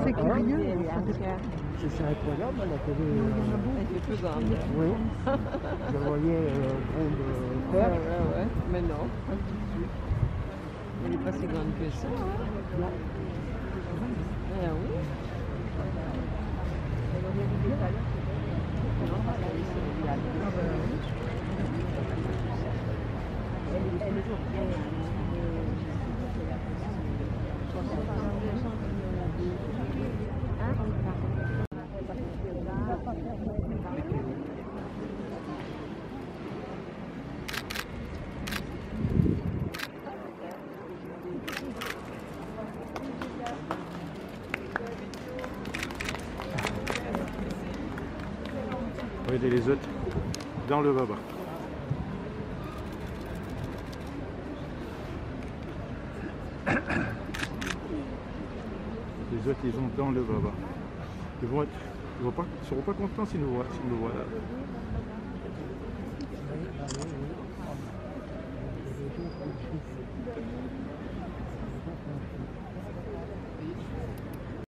C'est curieux. C'est incroyable, la télé. Elle est plus grande. Oui. Je voyais grande terre. Ouais. Mais non, pas tout de suite. Elle n'est pas si grande que ça. Hein? Non. Ah oui. Regardez les autres dans le baba. Les autres, ils sont dans le baba. Ils seront pas contents s'ils nous voient là.